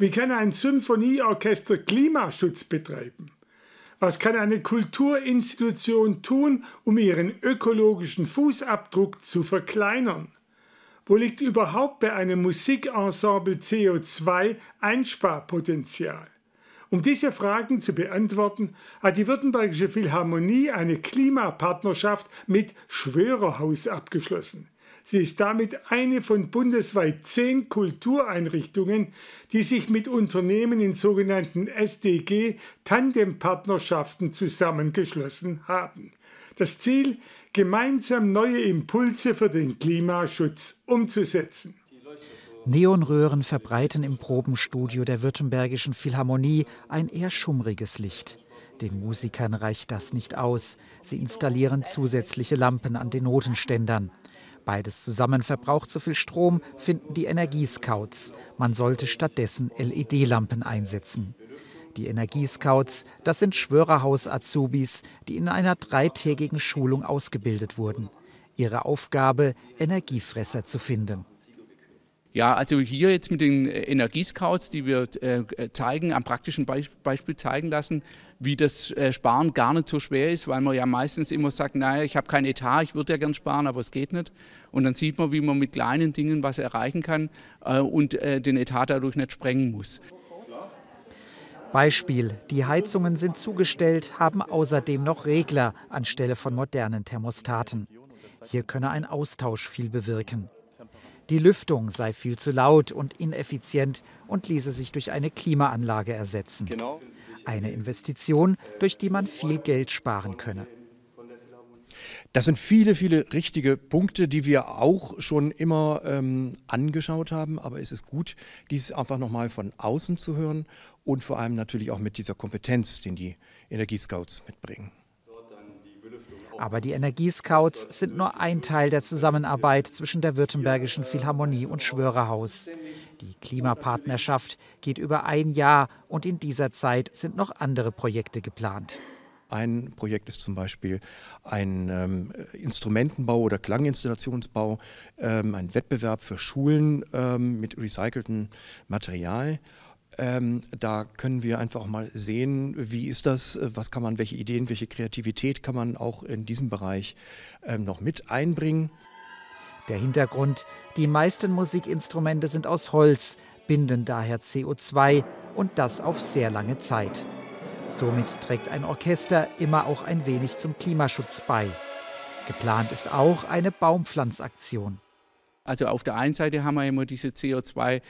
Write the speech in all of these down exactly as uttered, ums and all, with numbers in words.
Wie kann ein Symphonieorchester Klimaschutz betreiben? Was kann eine Kulturinstitution tun, um ihren ökologischen Fußabdruck zu verkleinern? Wo liegt überhaupt bei einem Musikensemble C O zwei Einsparpotenzial? Um diese Fragen zu beantworten, hat die Württembergische Philharmonie eine Klimapartnerschaft mit Schwörerhaus abgeschlossen. Sie ist damit eine von bundesweit zehn Kultureinrichtungen, die sich mit Unternehmen in sogenannten S D G-Tandempartnerschaften zusammengeschlossen haben. Das Ziel, gemeinsam neue Impulse für den Klimaschutz umzusetzen. Neonröhren verbreiten im Probenstudio der Württembergischen Philharmonie ein eher schummriges Licht. Den Musikern reicht das nicht aus. Sie installieren zusätzliche Lampen an den Notenständern. Beides zusammen verbraucht so viel Strom, finden die Energiescouts. Man sollte stattdessen L E D-Lampen einsetzen. Die Energiescouts, das sind Schwörerhaus-Azubis, die in einer dreitägigen Schulung ausgebildet wurden. Ihre Aufgabe, Energiefresser zu finden. Ja, also hier jetzt mit den Energiescouts, die wir äh, zeigen, am praktischen Be Beispiel zeigen lassen, wie das äh, Sparen gar nicht so schwer ist, weil man ja meistens immer sagt, naja, ich habe kein Etat, ich würde ja gern sparen, aber es geht nicht. Und dann sieht man, wie man mit kleinen Dingen was erreichen kann äh, und äh, den Etat dadurch nicht sprengen muss. Beispiel: Die Heizungen sind zugestellt, haben außerdem noch Regler anstelle von modernen Thermostaten. Hier könne ein Austausch viel bewirken. Die Lüftung sei viel zu laut und ineffizient und ließe sich durch eine Klimaanlage ersetzen. Eine Investition, durch die man viel Geld sparen könne. Das sind viele, viele richtige Punkte, die wir auch schon immer ähm, angeschaut haben. Aber es ist gut, dies einfach nochmal von außen zu hören und vor allem natürlich auch mit dieser Kompetenz, den die Energiescouts mitbringen. Aber die Energiescouts sind nur ein Teil der Zusammenarbeit zwischen der Württembergischen Philharmonie und Schwörerhaus. Die Klimapartnerschaft geht über ein Jahr und in dieser Zeit sind noch andere Projekte geplant. Ein Projekt ist zum Beispiel ein ähm, Instrumentenbau oder Klanginstallationsbau, ähm, ein Wettbewerb für Schulen ähm, mit recyceltem Material. Ähm, da können wir einfach mal sehen, wie ist das, was kann man, welche Ideen, welche Kreativität kann man auch in diesem Bereich ähm, noch mit einbringen. Der Hintergrund: Die meisten Musikinstrumente sind aus Holz, binden daher C O zwei und das auf sehr lange Zeit. Somit trägt ein Orchester immer auch ein wenig zum Klimaschutz bei. Geplant ist auch eine Baumpflanzaktion. Also auf der einen Seite haben wir immer diese C O zwei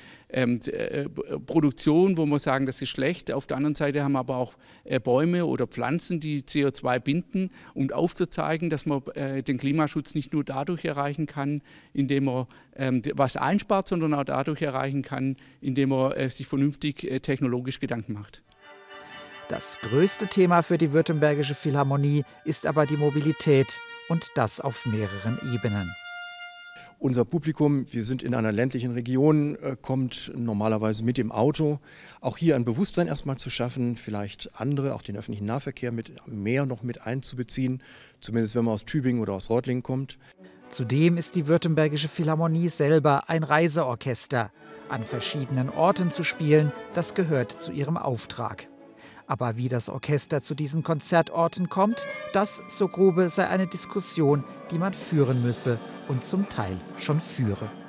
Produktion, wo wir sagen, das ist schlecht. Auf der anderen Seite haben wir aber auch äh, Bäume oder Pflanzen, die C O zwei binden, um aufzuzeigen, dass man äh, den Klimaschutz nicht nur dadurch erreichen kann, indem man ähm, was einspart, sondern auch dadurch erreichen kann, indem man äh, sich vernünftig äh, technologisch Gedanken macht. Das größte Thema für die Württembergische Philharmonie ist aber die Mobilität, und das auf mehreren Ebenen. Unser Publikum, wir sind in einer ländlichen Region, kommt normalerweise mit dem Auto. Auch hier ein Bewusstsein erstmal zu schaffen, vielleicht andere, auch den öffentlichen Nahverkehr mit mehr noch mit einzubeziehen, zumindest wenn man aus Tübingen oder aus Reutlingen kommt. Zudem ist die Württembergische Philharmonie selber ein Reiseorchester. An verschiedenen Orten zu spielen, das gehört zu ihrem Auftrag. Aber wie das Orchester zu diesen Konzertorten kommt, das, so Grube, sei eine Diskussion, die man führen müsse und zum Teil schon führe.